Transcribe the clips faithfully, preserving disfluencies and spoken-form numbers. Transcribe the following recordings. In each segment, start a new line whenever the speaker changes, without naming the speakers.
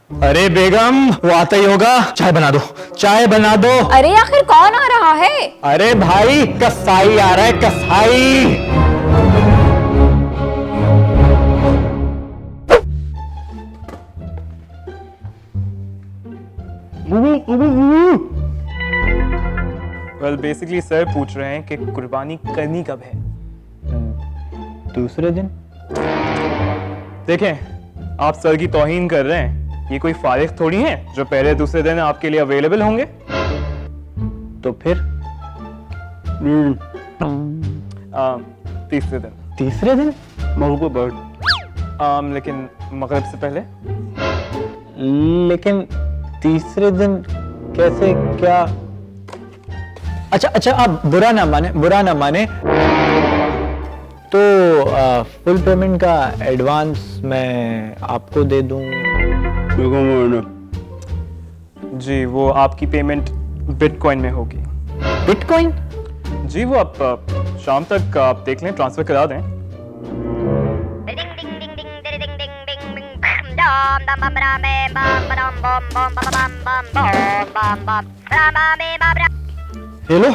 अरे बेगम, वो आता ही होगा, चाय बना दो, चाय बना दो।
अरे आखिर कौन आ रहा है?
अरे भाई, कसाई आ रहा है, कसाई।
वेल बेसिकली सर पूछ रहे हैं कि कुर्बानी करनी कब है।
दूसरे दिन।
देखें, आप सर की तौहीन कर रहे हैं। ये कोई फारिग थोड़ी है जो पहले दूसरे दिन आपके लिए अवेलेबल होंगे।
तो फिर
आ, तीसरे दिन।
तीसरे दिन
आम, लेकिन मगरिब से पहले।
लेकिन तीसरे दिन कैसे, क्या? अच्छा अच्छा, आप बुरा ना माने, बुरा ना माने तो आ, फुल पेमेंट का एडवांस मैं आपको दे दूं।
जी, वो आपकी पेमेंट बिटकॉइन में होगी।
बिटकॉइन?
जी, वो आप शाम तक आप देख लें, ट्रांसफर करा दें।
हेलो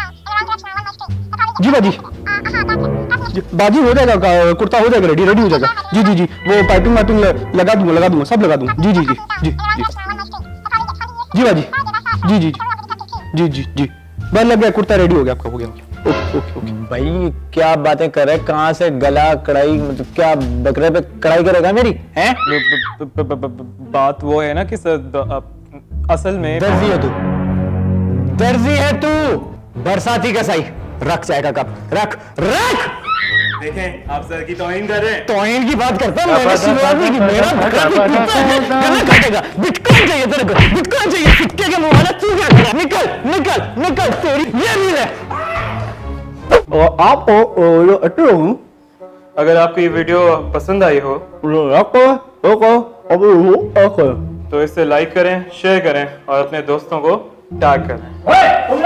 जी बाजी, बाजी हो जाएगा, कुर्ता हो जाएगा, रेडी रेडी हो जाएगा। जी जी जी, वो पाइपिंग वाइपिंग लगा दूंगा, लगा दूंगा, सब लगा दूंगा। जी जी जी जी जी जी बाजी, जी जी जी जी जी, बस लग गया, कुर्ता रेडी हो गया आपका, हो गया। Okay okay okay. भाई क्या बातें कर रहे हैं, कहाँ से गला कढ़ाई, मतलब क्या बकरे पे कढ़ाई करेगा मेरी हैं?
बात वो है ना कि सर असल में
दर्जी है तू, दर्जी है तू, बरसाती कसाई। रख चाय का कप, रख रख।
देखें, आप सर की तौहीन कर रहे हैं।
तौहीन की बात करता हूँ, मैंने शुरुआत नहीं की, मेरा बकरा तू कुत्ता है, गला काटेगा। बिटकॉइन चाहिए तेरे को, बिटकॉइन चाहिए, सिक्के के मुंह वाला, तू क्या कर रहा है? निकल निकल निकल, तेरी ये भी है।
और आप
अगर आपको ये वीडियो पसंद आई हो
तो
तो इसे लाइक करें, शेयर करें और अपने दोस्तों को टैग करें।